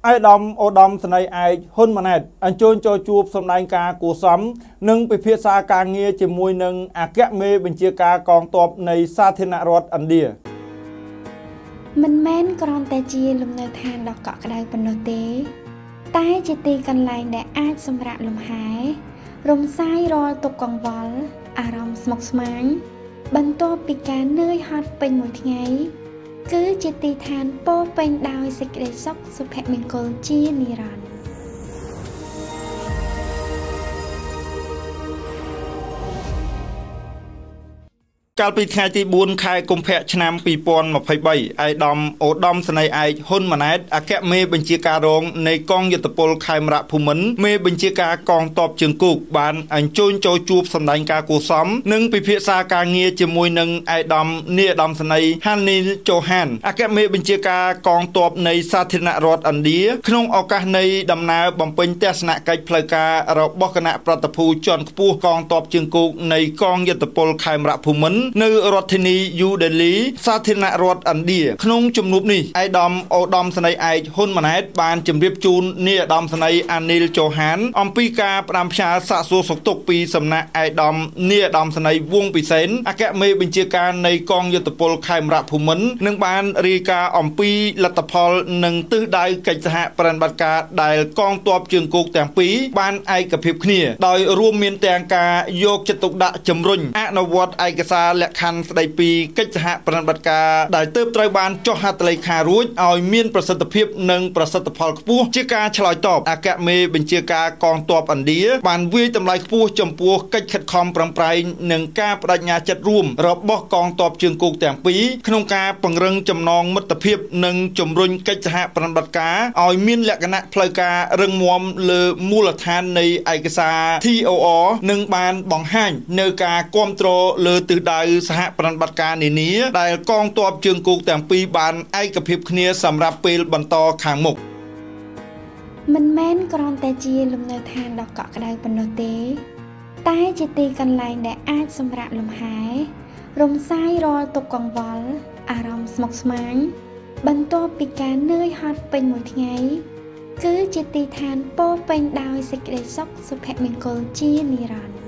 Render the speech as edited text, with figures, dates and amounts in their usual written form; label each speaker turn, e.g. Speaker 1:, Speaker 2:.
Speaker 1: ai đom ô đom sân ai hôn mà nè anh chôn cho chuột sầm đai ca của sắm nâng bị phía xa ca nghe chỉ mùi nâng kẹt mê bên chia ca còn tọp này sa thiên nạ rót ẩn địa
Speaker 2: mình men còn tay chia lùm nơi than đọc cọ cái đây phần nô tế tay chỉ tì cần lành để ai xâm rạ lùm hái rồng sai rồi tục còn vól rong smok smán bần tô bị cá nơi hot bên một ngày cứ chỉ tì than po bên đào xịt để sốc sụp hẹn mình cô chia nì ròn
Speaker 1: កាលពីថ្ងៃទី 4 ខែកុម្ភៈឆ្នាំ 2023 អាយដាមអូដាមស្នៃឯកហ៊ុនម៉ាណែតអគ្គមេបញ្ជាការរងនៃកងយុទ្ធពលខេមរៈភូមិន្ទមេបញ្ជាការកងទ័ពជើងគោកបានអញ្ជើញចូលជួបសម្ដែងការគួសមនិងពិភាក្សាការងារជាមួយនឹងអាយដាមនាយដាមស្នៃហានីលជូហានអគ្គមេបញ្ជាការកងទ័ពនៃសាធារណរដ្ឋឥណ្ឌាក្នុងឱកាសនៃដំណើរបំពេញទស្សនកិច្ចផ្លូវការរបស់គណៈប្រតិភូជាន់ខ្ពស់កងទ័ពជើងគោកនៃកងយុទ្ធពលខេមរៈភូមិន្ទ នៅរដ្ឋធានីយូដេលីសាធារណរដ្ឋឥណ្ឌាក្នុងជំនួបនេះអាយដាមអូដាមស្នៃឯកហ៊ុនម៉ាណែតបានជម្រាបជូននាយឧត្តមស្នៃអានីលជូហានអំពីការផ្ដាំផ្ញើសាកសួរសុខទុក្ខពីសំណាក់អាយដាមនាយឧត្តមស្នៃវង្សពិសេនអគ្គមេបញ្ជាការនៃកងយុទ្ធពលខេមរៈភូមិន្ទនឹងបានរាយការណ៍អំពីលទ្ធផលនិងទិសដៅកិច្ចសហប្រតិបត្តិការដែលកងទ័ពជើងគោកទាំងពីរបានឯកភាពគ្នាដោយរួមមានទាំងការយកចិត្តទុកដាក់ជំរុញអនុវត្តឯកសារលក្ខខណ្ឌស្ដីពីកិច្ចសហប្រតិបត្តិការដែលទើបត្រូវបានចុះហត្ថលេខារួចឲ្យមានប្រសិទ្ធភាពនិងប្រសិទ្ធផលខ្ពស់ជាការឆ្លើយតបអគ្គមេបញ្ជាការកងទ័ពឥណ្ឌាបានវាយតម្លៃខ្ពស់ចំពោះកិច្ចខិតខំប្រឹងប្រែងនិងការបដិញ្ញាចិត្តរួមរបស់កងទ័ពជើងគោកទាំងពីរក្នុងការពង្រឹងចំណងមិត្តភាពនិងជំរុញកិច្ចសហប្រតិបត្តិការឲ្យមានលក្ខណៈផ្លូវការរឹងមាំលើមូលដ្ឋាននៃឯកសារ TOR និងបានបង្ហាញនៅការគាំទ្រលើទិសដៅសហប្រតិបត្តិការនានាដែលកងទ័ពជើងគោកទាំងពីរបានឯកភាពគ្នាសម្រាប់ពេលបន្តខាងមុខ
Speaker 2: មិនមែនគ្រាន់តែជាលំនៅឋានដ៏កក់ក្ដៅប៉ុណ្ណោះទេតែជាទីកន្លែងដែលអាចសម្រាកលំហែរំសាយរាល់ទុក្ខកង្វល់អារម្មណ៍ស្មុគស្មាញបន្ទាប់ពីការនឿយហត់ពេញមួយថ្ងៃគឺជាទីឋានពោពេញដោយសេចក្តីសុខសុភមង្គលជានិរន្តរ៍